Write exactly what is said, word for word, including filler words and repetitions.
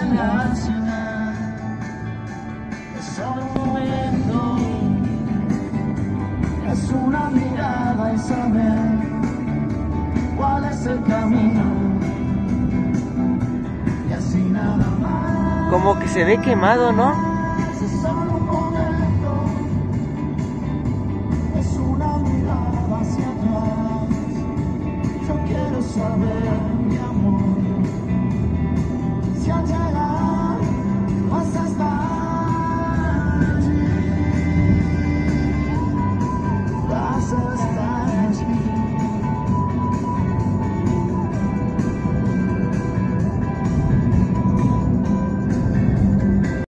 reaccionar. Es solo un momento, es una mirada y saber cuál es el camino. Y así nada más. Como que se ve quemado, ¿no? Es solo un momento, es una mirada hacia atrás. Yo quiero saber, mi amor, si allá